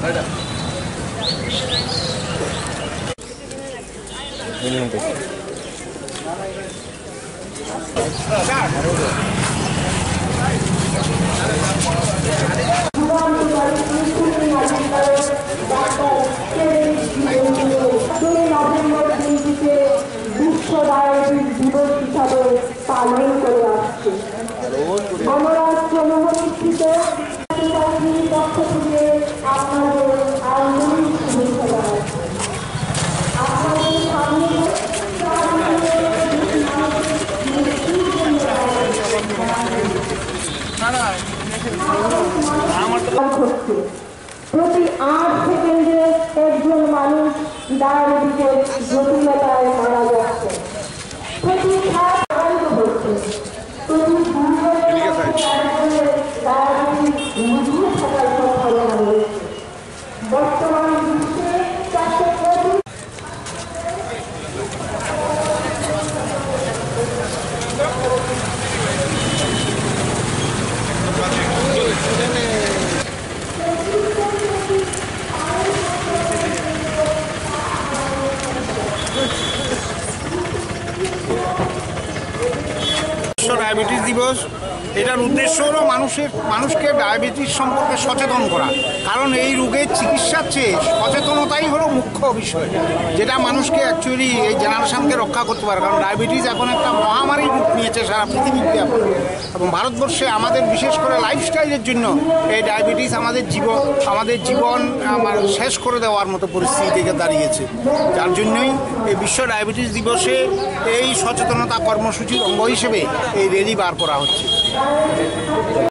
পালন করে আসছে। গণরাজ্য মহোৎসিত পক্ষ থেকে আপনাদের আন্তরিক শুভেচ্ছা জানাচ্ছি। আপনাদের সামনে প্রতি 8 সেকেন্ডে একজন মানুষ ডায়াবেটিসের জটিলতায় মারা যাচ্ছে। প্রতি 7 হচ্ছে প্রতি ডায়াবেটিস বুঝিয়ে থাকার সম্ভাবনা রয়েছে। বর্তমান বিশ্বে 400 কোটি ডায়াবেটিস দিবস, এটার উদ্দেশ্য হলো মানুষকে ডায়াবেটিস সম্পর্কে সচেতন করা। কারণ এই রোগের চিকিৎসার চেয়ে সচেতনতাই হলো মুখ্য বিষয়, যেটা মানুষকে অ্যাকচুয়ালি এই জেনারেশনকে রক্ষা করতে পারে। কারণ ডায়াবেটিস এখন একটা মহামারী রূপ নিয়েছে সারা পৃথিবীতে এখন, এবং ভারতবর্ষে আমাদের বিশেষ করে লাইফস্টাইলের জন্য এই ডায়াবেটিস আমাদের জীবন শেষ করে দেওয়ার মতো পরিস্থিতি থেকে দাঁড়িয়েছে। যার জন্যই এই বিশ্ব ডায়াবেটিস দিবসে এই সচেতনতা কর্মসূচির অঙ্গ হিসেবে এই র্যালি বার করা হচ্ছে।